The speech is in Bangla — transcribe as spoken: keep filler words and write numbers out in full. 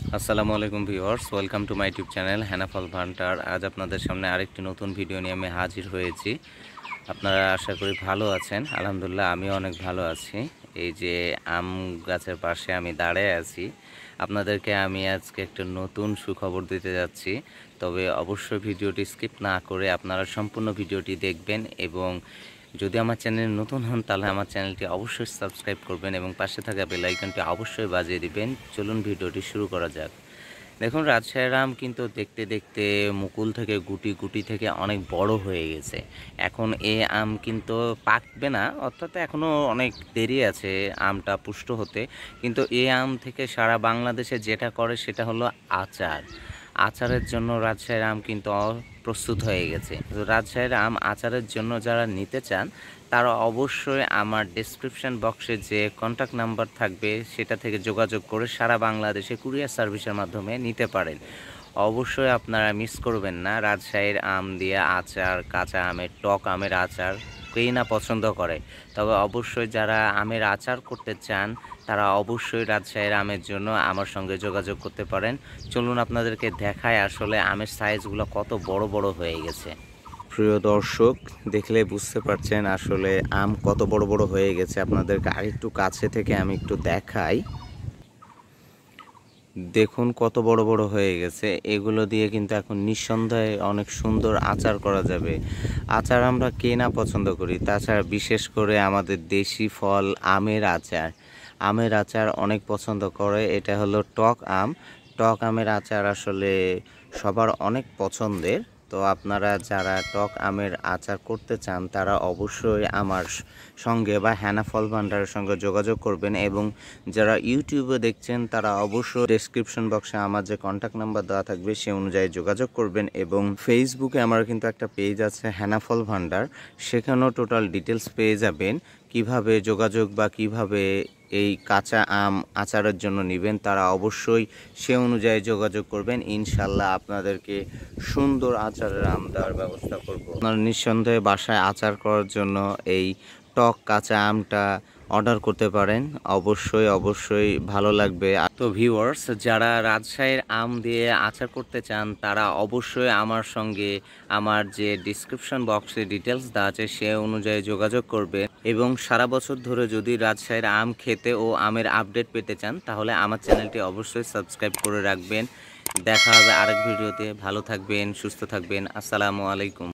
আসসালামু আলাইকুম viewers, welcome to my YouTube channel হ্যানাফল ভান্টার। আজ আপনাদের সামনে আরেকটি নতুন ভিডিও নিয়ে আমি হাজির হয়েছি। আপনারা আশা করি ভালো আছেন। আলহামদুলিল্লাহ আমিও অনেক ভালো আছি। এই যে আম গাছের পাশে আমি দাঁড়িয়ে আছি, আপনাদেরকে আমি আজকে একটা নতুন সুখবর দিতে যাচ্ছি। তবে অবশ্যই ভিডিওটি স্কিপ না করে আপনারা সম্পূর্ণ ভিডিওটি দেখবেন এবং যদি আমার চ্যানেলে নতুন হন তাহলে আমার চ্যানেলটি অবশ্যই সাবস্ক্রাইব করবেন এবং পাশে থাকা বেল আইকনটি অবশ্যই বাজিয়ে দিবেন। চলুন ভিডিওটি শুরু করা যাক। দেখুন, রাজশাহীর আম কিন্তু দেখতে দেখতে মুকুল থেকে গুটি, গুটি থেকে অনেক বড় হয়ে গেছে। এখন এই আম কিন্তু পাকবে না, অর্থাৎ এখনও অনেক দেরি আছে আমটা পুষ্ট হতে। কিন্তু এই আম থেকে সারা বাংলাদেশে যেটা করে সেটা হলো আচার। আচারের জন্য রাজশাহীর আম কিন্তু প্রস্তুত হয়ে গেছে। তো রাজশাহীর আম আচারের জন্য যারা নিতে চান তারা অবশ্যই আমার ডেসক্রিপশন বক্সে যে কন্ট্যাক্ট নাম্বার থাকবে সেটা থেকে যোগাযোগ করে সারা বাংলাদেশে কুরিয়ার সার্ভিসের মাধ্যমে নিতে পারেন। অবশ্যই আপনারা মিস করবেন না। রাজশাহীর আম দিয়ে আচার, কাঁচা আমের টক আমের আচার কেই না পছন্দ করে, তবে অবশ্যই যারা আমের আচার করতে চান তারা অবশ্যই রাজশাহীর আমের জন্য আমার সঙ্গে যোগাযোগ করতে পারেন। চলুন আপনাদেরকে দেখায় আসলে আমের সাইজগুলো কত বড় বড় হয়ে গেছে। প্রিয় দর্শক, দেখলে বুঝতে পারছেন আসলে আম কত বড় বড় হয়ে গেছে। আপনাদেরকে আরেকটু কাছে থেকে আমি একটু দেখাই। দেখুন কত বড় বড় হয়ে গেছে। এগুলো দিয়ে কিন্তু এখন নিঃসন্দেহে অনেক সুন্দর আচার করা যাবে। আচার আমরা কে না পছন্দ করি, তাছাড়া বিশেষ করে আমাদের দেশি ফল আমের আচার। আমের আচার অনেক পছন্দ করে। এটা হলো টক আম। টক আমের আচার আসলে সবার অনেক পছন্দের। তো আপনারা যারা টক আমের আচার করতে চান তারা অবশ্যই আমার সঙ্গে বা হ্যানা ফল ভান্ডারের সঙ্গে যোগাযোগ করবেন এবং যারা ইউটিউবে দেখছেন তারা অবশ্যই ডেসক্রিপশন বক্সে আমার যে কন্ট্যাক্ট নাম্বার দেওয়া থাকবে সে অনুযায়ী যোগাযোগ করবেন। এবং ফেসবুকে আমার কিন্তু একটা পেজ আছে হ্যানা ফল ভান্ডার, সেখানেও টোটাল ডিটেলস পেয়ে যাবেন। কিভাবে যোগাযোগ বা কিভাবে এই কাঁচা আম আচারের জন্য নেবেন তারা অবশ্যই সে অনুযায়ী যোগাযোগ করবেন। ইনশাল্লাহ আপনাদেরকে সুন্দর আচারের আম দেওয়ার ব্যবস্থা করব। আপনারা নিঃসন্দেহে বাসায় আচার করার জন্য এই টক কাঁচা আমটা অর্ডার করতে পারেন। অবশ্যই অবশ্যই ভালো লাগবে। তো ভিউয়ার্স, যারা রাজশাহীর আম দিয়ে আচার করতে চান তারা অবশ্যই আমার সঙ্গে আমার যে ডিসক্রিপশন বক্সে ডিটেলস দেওয়া আছে সে অনুযায়ী যোগাযোগ করবে এবং সারা বছর ধরে যদি রাজশাহীর আম খেতে ও আমের আপডেট পেতে চান তাহলে আমার চ্যানেলটি অবশ্যই সাবস্ক্রাইব করে রাখবেন। দেখা হবে আরেক ভিডিওতে। ভালো থাকবেন, সুস্থ থাকবেন। আসসালামু আলাইকুম।